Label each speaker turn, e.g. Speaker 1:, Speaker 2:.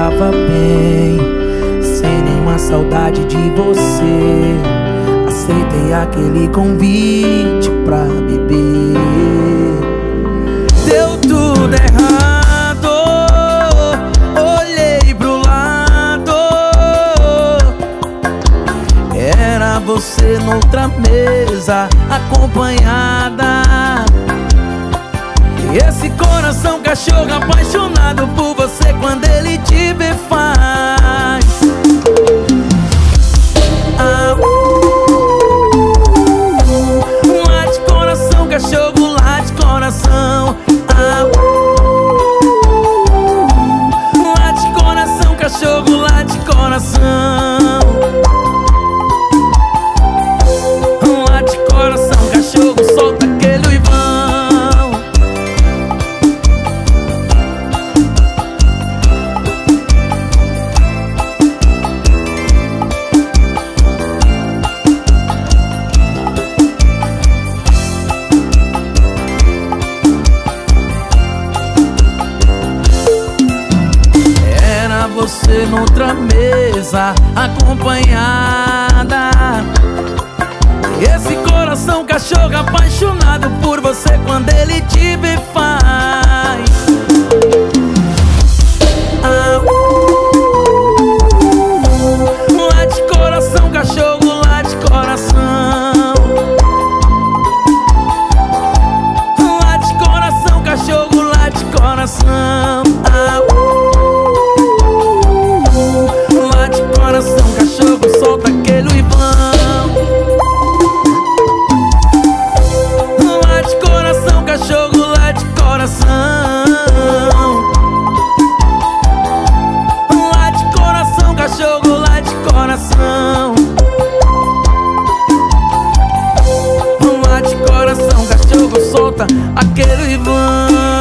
Speaker 1: tava bem, sem nenhuma saudade de você. Aceitei aquele convite pra beber. Deu tudo errado, olhei pro lado, era você noutra mesa, acompanhada. E esse coração cachorro apaixonado por você, quando ele te vê faz late coração, cachorro late coração. Late coração, cachorro late coração. Late coração, cachorro solta aquele uivão. Era você noutra mesa, acompanhada. Esse coração cachorro apaixonado por você, quando ele te vê faz late coração, cachorro late coração. Late coração, cachorro late coração. Late coração, cachorro solta aquele uivão. Late coração, cachorro late coração. Late coração, cachorro late coração. Late coração, cachorro solta aquele uivão.